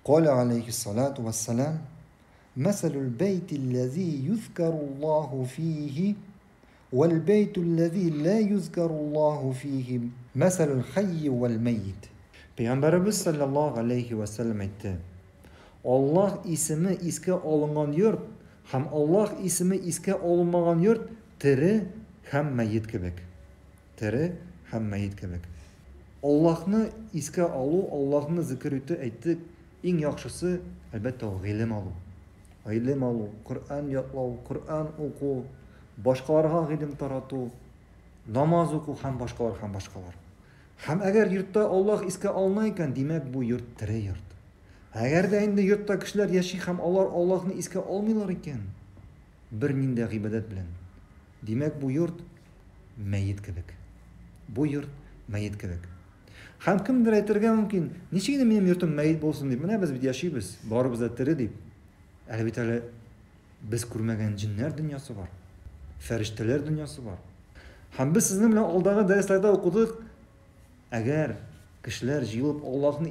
قال عليه الصلاة والسلام: مثل البيت الذي يذكر الله فيه والبيت الذي لا يذكر الله فيه مثل الحي والميت. Peygamberimiz sallallahu aleyhi ve sellem aytdi: Allah ismi isке alıngan yurt hem Allah ismi isке alınmagan yurt tiri hem mayit kebek. Tiri hem mayit kebek. Allah'ını isке alu, Allah'ını zikir etü aytdik. En yaxşısı elbette o ilim alu. İlim alu, Kur'an yatlav, Kur'an oku, başkalarga ilim taratu, namaz oku hem başkalar. Hem eğer yurtta Allah iske alınayken demek bu yurt tiri yurt. Eğer de indi yurtta kişiler yaşay hem Allah'ını iske almıyorlar iken bir ninde ibadet bilen. Demek bu yurt mayit kebek. Bu yurt mayit kebek. Hem kimdir aytırga mümkün, neçegine benim yurtum mayit bolsun deyip, mene biz yaşaybız, baribız da tiri deyip. Elbette biz kurmagan cinler dünyası var. Ferişteler dünyası var. Hem biz sizinle bilen aldağı derslerde okuduk. Eğer kişiler jıyılıp Allah'ını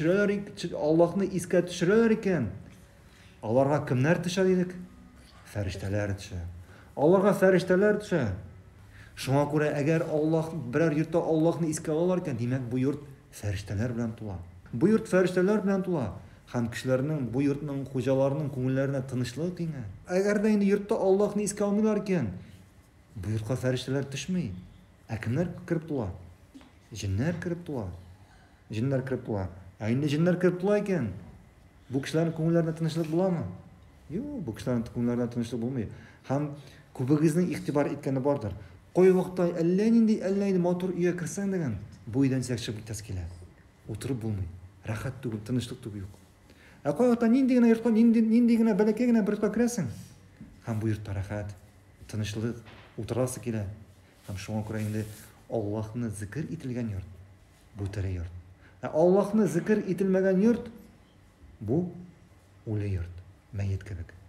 iske düşürürler iken Allah'a kimler düşer dedik? Ferişteler düşer. Allah'a ferişteler düşer. Şuna göre eğer Allah birer yurtta Allah'ını iske alırken demek bu yurt ferişteler bilen tula. Bu yurt ferişteler bilen tula. Hem kişilerinin bu yurtның hocalarının ko'ngillerine tinchlik kenge. Eğer de indi yurtta Allah'ını iske almıyorlarken bu yurtga ferişteler düşmey. Kimler kirip tula? Jinler kirip tula. Jinler kirip tula. Endi jinler kirip tula eken bu kişilerin ko'ngillerine tinchlik bulamı? Yok, bu kişilerin ko'ngillerine tinchlik bulmayı. Hem kubigizning ihtibar etkeni bardır. Qo'y vaqtda allaydi motor uyga kirsan degan bu uydan chiqib ketasiz. O'tirib bo'lmaydi. Rahat tugul, tinchlik tugul yo'q. Qo'y vaqtda nindigina yurtqa, nindigina balakagina bir yurtqa kirasan. Ham bu yurtda rahat, tinchlik, o'tirasi keladi. Ham shunga ko'ra endi Allah'ını zikir etilgan yurt bu tiri yurt. Allah'ını zikir etilmagan yurt bu o'li yurt, mayit kebek.